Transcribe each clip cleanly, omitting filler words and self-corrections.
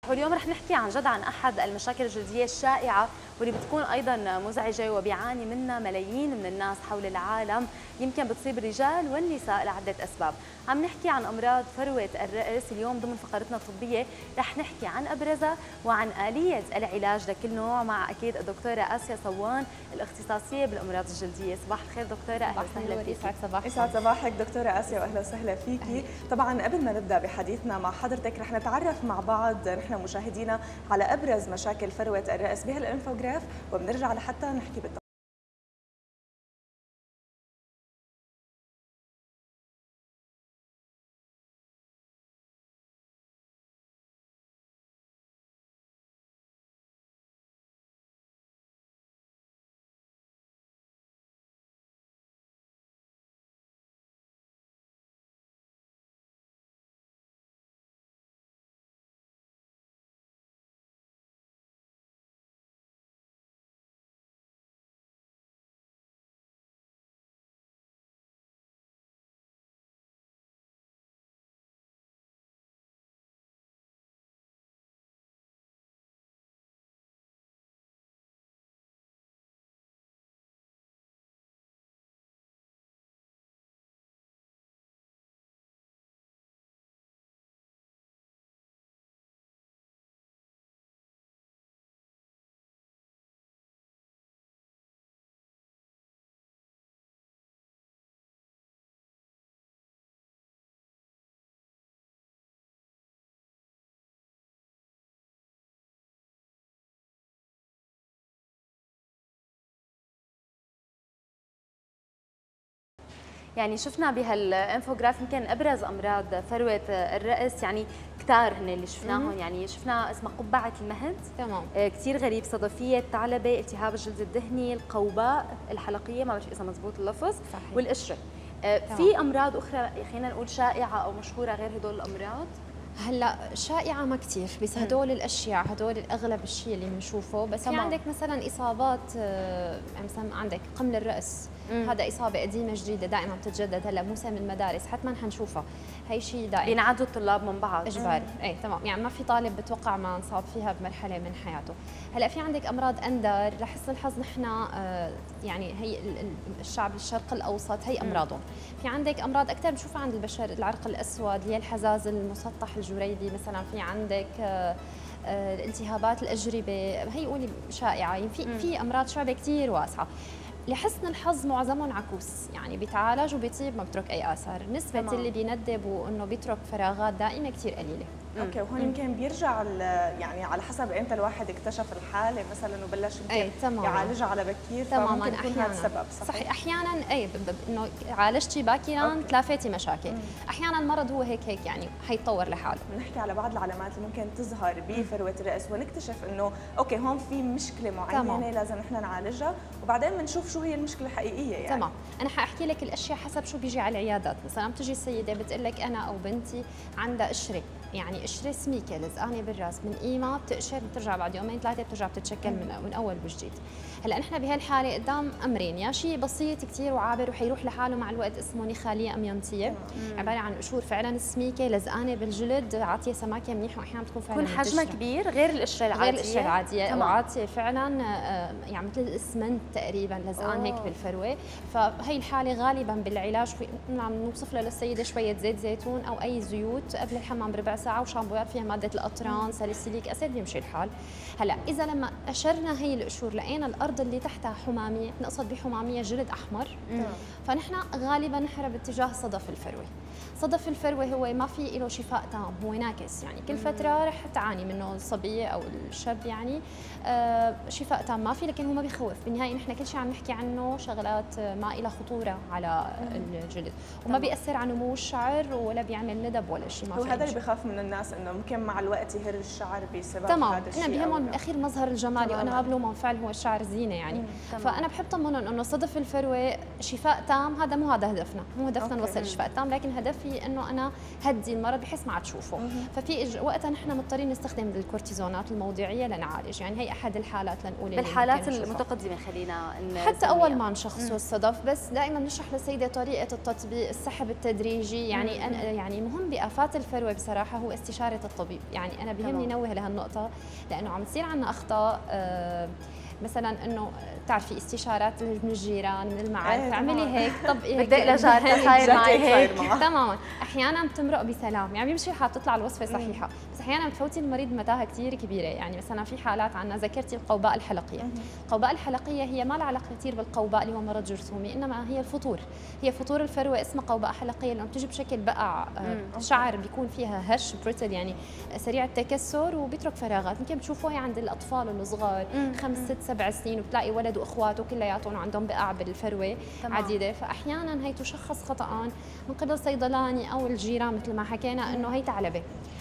واليوم رح نحكي عن جد عن أحد المشاكل الجلدية الشائعة واللي بتكون أيضا مزعجة وبيعاني منها ملايين من الناس حول العالم. يمكن بتصيب الرجال والنساء لعدة أسباب. عم نحكي عن أمراض فروة الرأس. اليوم ضمن فقرتنا الطبية رح نحكي عن أبرزها وعن آلية العلاج لكل نوع مع أكيد الدكتورة آسيا صوان الاختصاصية بالأمراض الجلدية. صباح الخير دكتورة، أهلا وسهلا فيك. يسعد صباحك دكتورة آسيا واهلا وسهلا فيكي. طبعا قبل ما نبدا بحديثنا مع حضرتك رح نتعرف مع بعض نحن مشاهدينا على ابرز مشاكل فروة الرأس بهالانفوجراف، وبنرجع لحتى نحكي بالتفصيل. يعني شفنا بهالانفوجراف يمكن ابرز امراض فروه الراس، يعني كثار هن اللي شفناهم. يعني شفنا اسمها قبعه المهد، تمام، كثير غريب، صدفيه، الثعلبه، التهاب الجلد الدهني، القوباء، الحلقيه، ما بعرف اذا مزبوط اللفظ، صحيح، والقشره. في امراض اخرى خلينا نقول شائعه او مشهوره غير هدول الامراض؟ هلا شائعه ما كثير، بس هدول الاشياء هدول الاغلب الشيء اللي بنشوفه. بس في عندك مثلا اصابات، يعني مثلا عندك قمل الراس، هذا اصابه قديمه جديده دائما بتتجدد. هلا موسم المدارس حتما حنشوفها، هي شيء دائما بينعدوا الطلاب من بعض اجباري. اي تمام، يعني ما في طالب بتوقع ما انصاب فيها بمرحله من حياته. هلا في عندك امراض اندر، لحسن الحظ نحن يعني هي الشعب الشرق الاوسط هي امراضهم. في عندك امراض اكثر بنشوفها عند البشر، العرق الاسود اللي هي الحزاز المسطح الجريدي مثلا. في عندك الالتهابات الاجربه، هي قولي شائعه. يعني في امراض شعبيه كثير واسعه. لحسن الحظ معظمهم عكوس، يعني بيتعالج وبيطيب ما بترك اي اثار. نسبه اللي بيندب وانه بيترك فراغات دائمه كثير قليله. اوكي، وهون يمكن بيرجع يعني على حسب امتى الواحد اكتشف الحاله مثلا وبلش يمكن يعالجها على بكير، فممكن يكون هذا السبب. صحيح، احيانا انه عالجتي باكرا تلافيتي مشاكل. احيانا المرض هو هيك يعني حيتطور لحاله. بنحكي على بعض العلامات اللي ممكن تظهر بفروه الراس ونكتشف انه اوكي هون في مشكله معينه لازم نحن نعالجها، وبعدين بنشوف شو هي المشكله الحقيقيه. يعني تمام، انا حاحكي لك الاشياء حسب شو بيجي على العيادات. مثلا بتجي السيده بتقول لك انا او بنتي عندها قشره، يعني قشره سميكه لزقانه بالراس، من قيمه بتقشر بترجع بعد يومين ثلاثه بترجع بتتشكل من اول وجديد. هلا نحن بهالحاله قدام امرين، يا شيء بسيط كثير وعابر وحيروح لحاله مع الوقت اسمه نخاليه اميونتيه، عباره عن قشور فعلا سميكه لزقانه بالجلد، عاطيه سماكه منيح، واحيانا بتكون فعلا بتكون حجمها كبير غير القشره العاديه. غير القشره العاديه، وعاطيه فعلا يعني مثل الاسمنت تقريبا لزقان هيك بالفروه. فهي الحاله غالبا بالعلاج عم نوصف له للسيده شويه زيت زيتون او اي زيوت قبل الحمام بربع ساعه، وشامبوات فيها ماده القطران ساليسيليك اسيد بيمشي الحال. هلا اذا لما قشرنا هي القشور لقينا الارض اللي تحتها حماميه، نقصد بحماميه جلد احمر، فنحن غالبا نحرب اتجاه صدف الفروه. صدف الفروه هو ما في له شفاء تام، هو ناكس، يعني كل فتره رح تعاني منه الصبيه او الشاب، يعني شفاء تام ما في، لكن هو ما بيخوف. بالنهايه نحن كل شيء عم نحكي عنه شغلات ما لها خطوره على الجلد، وما بيأثر على نمو الشعر ولا بيعمل ندب ولا شيء. ما هو هذا اللي بخاف من الناس، انه ممكن مع الوقت يهر الشعر بسبب تمام. هذا الشيء. انا بيهمهم بالاخير مظهر الجمالي، وانا ما بلومهم، فعلا هو الشعر زينه يعني. فانا بحب طمنهم انه صدف الفروه شفاء تام، هذا مو هذا هدفنا، مو هدفنا نوصل للشفاء التام، لكن هدفي انه انا هدي المرض بحيث ما عاد تشوفه. ففي وقتها نحن مضطرين نستخدم الكورتيزونات الموضعيه لنعالج، يعني هي احد الحالات لنقول بالحالات المتقدمه خلينا حتى اول ما نشخصه الصدف. بس دائما نشرح للسيده طريقه التطبيق، السحب التدريجي. يعني أنا يعني مهم بآفات الفروه بصراحه هو استشاره الطبيب، يعني انا بيهمني نوه لهالنقطه لانه عم تصير عندنا اخطاء. مثلا انه بتعرفي استشارات من الجيران من المعارف، اعملي هيك طبقي هيك بدي لجارتها صاير معي هيك تماما. احيانا بتمرق بسلام، يعني بيمشي الحال بتطلع الوصفه صحيحه، بس احيانا بتفوتي المريض متاهه كثير كبيره. يعني مثلا في حالات عندنا ذكرتي القوباء الحلقيه. القوباء الحلقيه هي ما لها علاقه كثير بالقوباء اللي هو مرض جرثومي، انما هي الفطور، هي فطور الفروه اسمها قوباء حلقيه لانه بتيجي بشكل بقع شعر بيكون فيها هش بريتل، يعني سريع التكسر وبيترك فراغات. يمكن بتشوفوها عند الاطفال الصغار 5 6 7 سنين، وبتلاقي ولد واخواته كلياتهم عندهم بقع بالفروه عديده. فاحيانا هي تشخص خطا من قبل صيدلاني او الجيران مثل ما حكينا انه هي ثعلبه.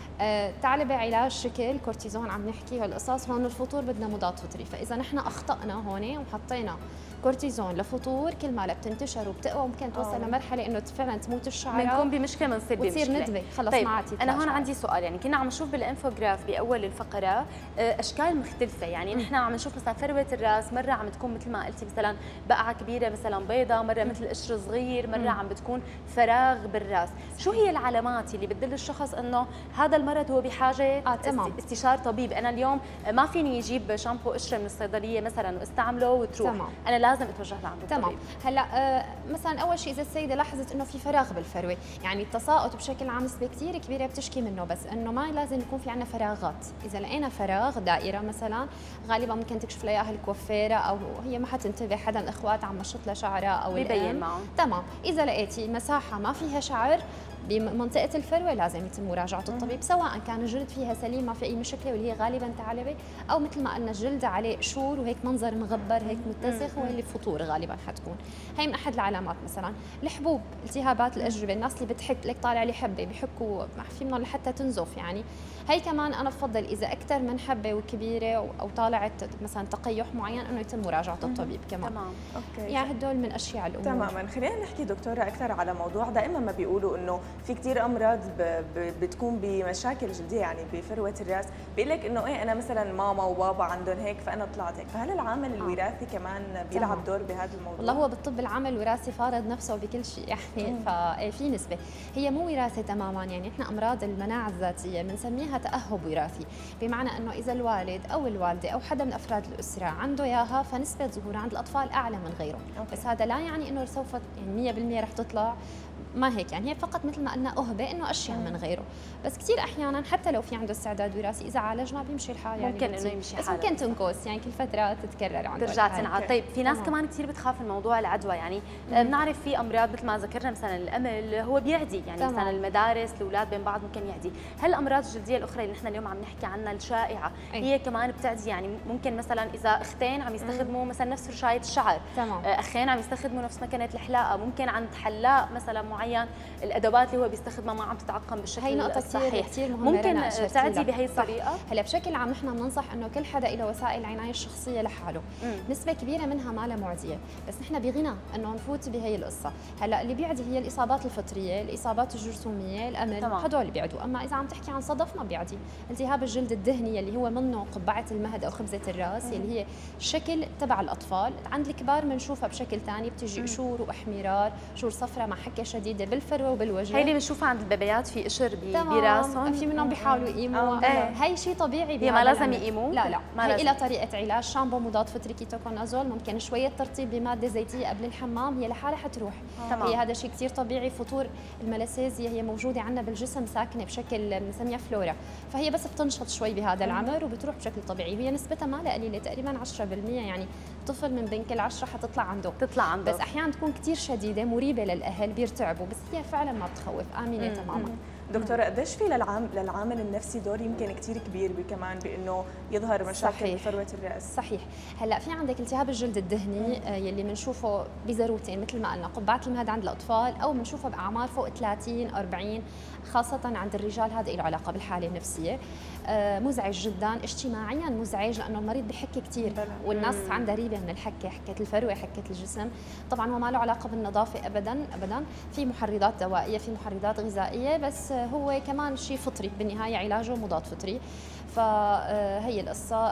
ثعلبه علاج شكل كورتيزون عم نحكي هالقصص. هون الفطور بدنا مضاد فطري، فاذا نحن اخطانا هون وحطينا كورتيزون لفطور كل ما بتنتشر وبتقوى ممكن توصل لمرحله انه فعلا تموت الشعره، بنكون بمشكله، بنصير بمشكله وتصير ندبه خلص. طيب ما عاد انا هون عندي سؤال، يعني كنا عم نشوف بالانفوجراف باول الفقره اشكال مختلفه، يعني نحن عم نشوف مثلا فروه الراس مره عم تكون مثل ما قلتي مثلا بقعه كبيره مثلا بيضه، مره مثل قشر صغير، مره عم بتكون فراغ بالراس. شو هي العلامات اللي بتدل الشخص انه هذا المرض هو بحاجه استشاره طبيب؟ انا اليوم ما فيني اجيب شامبو قشره من الصيدليه مثلا واستعمله وتروح، انا لازم اتوجه لعند تمام. هلا مثلا اول شيء اذا السيده لاحظت انه في فراغ بالفروه، يعني التساقط بشكل عام نسبه كثير كبيره بتشكي منه، بس انه ما لازم يكون في عندنا فراغات. اذا لقينا فراغ دائره مثلا غالبا ممكن تكشف لها اياها الكوافيره، او هي ما حتنتبه حدا من الاخوات عم مشط لها شعرها او ببين معه. تمام. اذا لقيتي مساحه ما فيها شعر بمنطقه الفروه لازم يتم مراجعه الطبيب، سواء كان الجلد فيها سليم ما في اي مشكله واللي هي غالبا ثعلبه، او مثل ما قلنا الجلد عليه قشور وهيك منظر مغبر هيك متسخ واللي فطور غالبا حتكون. هي من احد العلامات. مثلا الحبوب، التهابات الاجربه، الناس اللي بتحك لك طالع لي حبه بيحكوا في منهم لحتى تنزف، يعني هي كمان انا بفضل اذا اكثر من حبه وكبيره او طالعت مثلا تقيح معين انه يتم مراجعه الطبيب كمان. تمام اوكي. يعني هدول من اشياء الامور. تماما. خلينا نحكي دكتوره اكثر على موضوع دائما ما بيقولوا انه في كثير امراض بتكون بمشاكل جلديه، يعني بفروه الراس، بيقول لك انه ايه انا مثلا ماما وبابا عندهم هيك فانا طلعت هيك، فهل العامل الوراثي كمان بيلعب دور بهذا الموضوع؟ والله هو بالطب العامل الوراثي فارض نفسه بكل شيء يعني. ففي نسبه، هي مو وراثه تماما، يعني احنا امراض المناعه الذاتيه بنسميها تاهب وراثي، بمعنى انه اذا الوالد او الوالده او حدا من افراد الاسره عنده اياها فنسبه ظهورها عند الاطفال اعلى من غيره. بس هذا لا يعني انه سوف يعني 100% رح تطلع، ما هيك، يعني هي فقط مثل ما قلنا أهبة انه اشياء من غيره. بس كثير احيانا حتى لو في عنده استعداد وراثي اذا عالجنا بيمشي الحال، يعني ممكن انه يمشي حاله، بس ممكن تنقص يعني كل فتره تتكرر عنده ترجع تنعاد. طيب في ناس كمان كثير بتخاف من موضوع العدوى، يعني بنعرف في امراض مثل ما ذكرنا مثلا الامل هو بيعدي، يعني مثلا المدارس الاولاد بين بعض ممكن يعدي. هل الامراض الجلديه الاخرى اللي نحن اليوم عم نحكي عنها الشائعه هي كمان بتعدي؟ يعني ممكن مثلا اذا اختين عم يستخدموا مثلا نفس فرشايه الشعر، اخين عم يستخدموا نفس مكنه الحلاقه، ممكن عند حلاق مثلا معين الادوات اللي هو بيستخدمها ما عم تتعقم بالشكل هي نقطه الصحيح، كثير مهمه، ممكن تعدي بهي الطريقه. هلا بشكل عام نحن بننصح انه كل حدا له وسائل العنايه الشخصيه لحاله، نسبه كبيره منها ما لها معديه، بس نحن بغنى انه نفوت بهي القصه. هلا اللي بيعدي هي الاصابات الفطريه، الاصابات الجرثوميه، الامل، هدول اللي بيعدوا. اما اذا عم تحكي عن صدف ما بيعدي. التهاب الجلد الدهني اللي هو منه قبعه المهد او خبزه الراس اللي هي الشكل تبع الاطفال، عند الكبار بنشوفها بشكل ثاني، بتيجي قشور واحمرار، قشور صفراء مع حكه شديده بالفروه وبالوجه. هي اللي بنشوفها عند البيبيات في قشر براسهم، في منهم بيحاولوا يقيموا. هي شيء طبيعي، هي ما لازم يقيموا، لا هي لها طريقه علاج. شامبو مضاد فطري كيتوكونازول، ممكن شويه ترطيب بماده زيتيه قبل الحمام، هي لحالها حتروح. هي هذا شيء كثير طبيعي. فطور الملاسيزيا هي موجوده عندنا بالجسم ساكنه بشكل بنسميها فلورا، فهي بس بتنشط شوي بهذا العمر وبتروح بشكل طبيعي. هي نسبتها ما لها قليله، تقريبا 10%، يعني طفل من بين كل 10 حتطلع عنده. بس احيانا تكون كثير شديده مريبه للاهل بيرتعبوا، بس هي فعلا ما بتخوف، امنه تماما. دكتورة قديش في للعامل النفسي دور يمكن كثير كبير كمان بانه يظهر مشاكل بفروة الراس؟ صحيح. هلا في عندك التهاب الجلد الدهني يلي بنشوفه بذروتين مثل ما قلنا، قبعة المهد عند الاطفال او بنشوفه باعمار فوق 30 40، خاصة عند الرجال هذا له علاقة بالحالة النفسية. مزعج جدا، اجتماعيا مزعج لانه المريض بحكي كثير والناس عندها ريبه من الحكي، حكه الفروه، حكه الجسم. طبعا هو ما له علاقه بالنظافه ابدا ابدا، في محرضات دوائيه، في محرضات غذائيه، بس هو كمان شيء فطري بالنهايه، علاجه مضاد فطري. فهي القصه.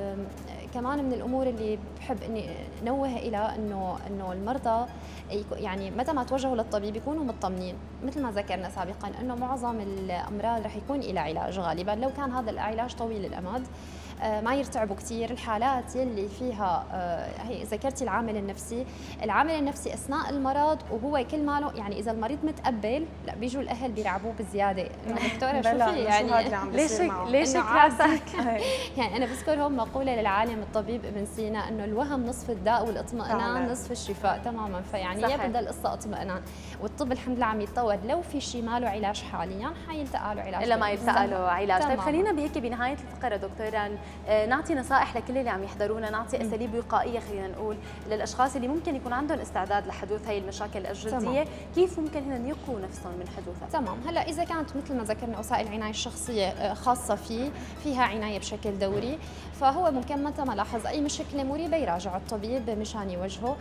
كمان من الامور اللي بحب اني نوه الى انه المرضى يعني متى ما توجهوا للطبيب يكونوا مطمنين، مثل ما ذكرنا سابقا انه معظم الامراض رح يكون لها علاج غالبا، لو كان هذا العلاج طويل الامد. ما يرتعبوا كثير. الحالات اللي فيها هي ذكرتي العامل النفسي، العامل النفسي اثناء المرض وهو كل ماله، يعني اذا المريض متقبل لا بيجوا الاهل بيرعبوه بزياده انه دكتوره شو في يعني ليش راسك يعني انا بذكر هون مقوله للعالم الطبيب ابن سينا انه الوهم نصف الداء والاطمئنان نصف الشفاء تماما. فيعني هي بدها القصه اطمئنان، والطب الحمد لله عم يتطور، لو في شيء ما له علاج حاليا حيلتقى له علاج الا ما يلتقى له علاج. طيب خلينا بهيك بنهايه الفقره دكتوره نعطي نصائح لكل اللي عم يحضرونا، نعطي اساليب وقائيه خلينا نقول للاشخاص اللي ممكن يكون عندهم استعداد لحدوث هي المشاكل الجلديه، كيف ممكن هن يقوا نفسهم من حدوثها؟ تمام. هلا اذا كانت مثل ما ذكرنا وسائل العنايه الشخصيه خاصه فيها عنايه بشكل دوري، فهو ممكن متى ما لاحظ اي مشكله مريبه يراجع الطبيب مشان يوجهه.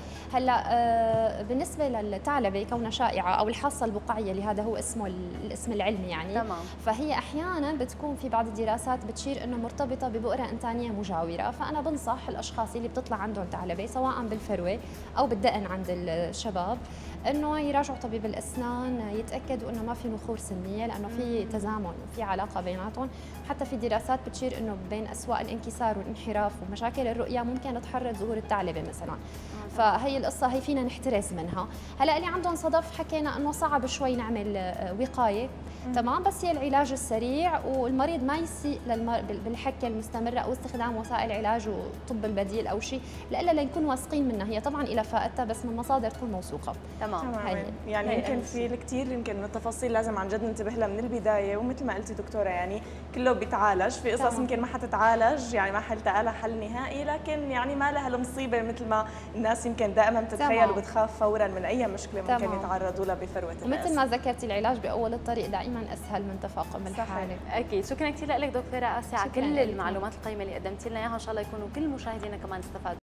هلا بالنسبه للثعلبه كونها شائعه او الحاصه البقعيه اللي هذا هو اسمه الاسم العلمي يعني تمام. فهي احيانا بتكون في بعض الدراسات بتشير انه مرتبطه ببؤره انتانيه مجاوره، فانا بنصح الاشخاص اللي بتطلع عندهم ثعلبه سواء بالفروه او بالدقن عند الشباب انه يراجعوا طبيب الاسنان، يتاكدوا انه ما في نخور سنيه لانه في تزامن وفي علاقه بيناتهم. حتى في دراسات بتشير انه بين اسواء الانكسار والانحراف ومشاكل الرؤيه ممكن تحرض ظهور الثعلبه مثلا. فهي القصه هي فينا نحترز منها. هلا اللي عندهم صدف حكينا انه صعب شوي نعمل وقايه تمام، بس هي العلاج السريع والمريض ما يسيء بالحكه المستمره او استخدام وسائل علاج والطب البديل او شيء، لا لنكون واثقين منها. هي طبعا الى فائدتها بس من مصادر تكون موثوقه. تمام. يعني يمكن في الكثير يمكن من التفاصيل لازم عن جد ننتبه لها من البدايه، ومثل ما قلتي دكتوره يعني كله بيتعالج، في قصص يمكن ما حتتعالج يعني ما حيلتقى لها حل نهائي، لكن يعني ما لها المصيبه مثل ما الناس يمكن دائما بتتخيل وبتخاف فورا من اي مشكله ممكن يتعرضوا لها بفروه الراس. ومثل ما ذكرتي العلاج باول الطريق دائما اسهل من تفاقم الحاله. اكيد. شكرا كثير لك دكتوره آسيا على كل المعلومات القيمه اللي قدمتي لنا اياها، ان شاء الله يكونوا كل مشاهدينا كمان استفادوا.